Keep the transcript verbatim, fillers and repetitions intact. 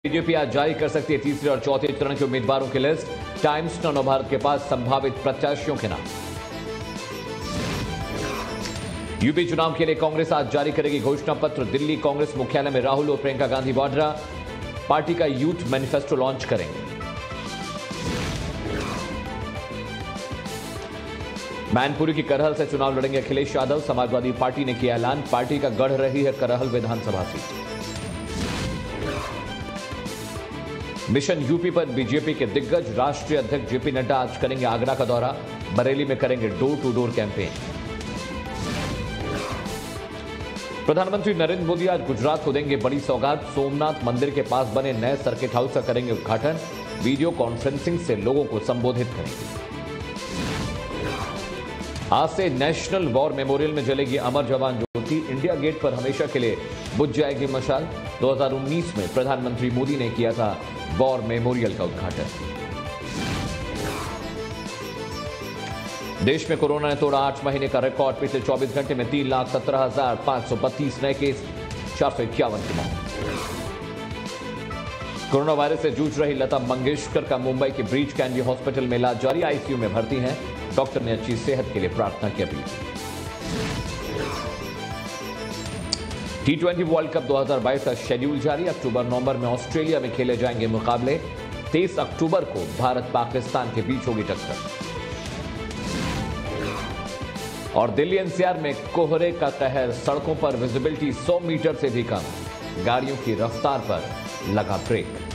BJP आज जारी कर सकती है तीसरे और चौथे चरण के उम्मीदवारों की लिस्ट। टाइम्स नव भारत के पास संभावित प्रत्याशियों के नाम। यूपी चुनाव के लिए कांग्रेस आज जारी करेगी घोषणा पत्र। दिल्ली कांग्रेस मुख्यालय में राहुल और प्रियंका गांधी वाड्रा पार्टी का यूथ मैनिफेस्टो लॉन्च करेंगे। मैनपुरी की करहल से चुनाव लड़ेंगे अखिलेश यादव। समाजवादी पार्टी ने किया ऐलान, पार्टी का गढ़ रही है करहल विधानसभा सीट। मिशन यूपी पर बीजेपी के दिग्गज राष्ट्रीय अध्यक्ष जेपी नड्डा आज करेंगे आगरा का दौरा। बरेली में करेंगे डोर टू डोर कैंपेन। प्रधानमंत्री नरेंद्र मोदी आज गुजरात को देंगे बड़ी सौगात। सोमनाथ मंदिर के पास बने नए सर्किट हाउस का करेंगे उद्घाटन। वीडियो कॉन्फ्रेंसिंग से लोगों को संबोधित करेंगे। आज से नेशनल वॉर मेमोरियल में जलेगी अमर जवान ज्योति। इंडिया गेट पर हमेशा के लिए बुझ जाएगी मशाल। दो हज़ार उन्नीस में प्रधानमंत्री मोदी ने किया था वॉर मेमोरियल का उद्घाटन। देश में कोरोना ने तोड़ा आठ महीने का रिकॉर्ड। पिछले चौबीस घंटे में तीन लाख सत्रह हजार पांच सौ बत्तीस नए केस, चार सौ इक्यावन की मौत। कोरोना वायरस से जूझ रही लता मंगेशकर का मुंबई के ब्रीच कैंडी हॉस्पिटल में इलाज जारी। आईसीयू में भर्ती हैं। डॉक्टर ने अच्छी सेहत के लिए प्रार्थना की अपील। टी ट्वेंटी वर्ल्ड कप दो हज़ार बाईस का शेड्यूल जारी। अक्टूबर नवंबर में ऑस्ट्रेलिया में खेले जाएंगे मुकाबले। तेईस अक्टूबर को भारत पाकिस्तान के बीच होगी टक्कर। और दिल्ली एनसीआर में कोहरे का कहर। सड़कों पर विजिबिलिटी सौ मीटर से भी कम। गाड़ियों की रफ्तार पर लगा ब्रेक।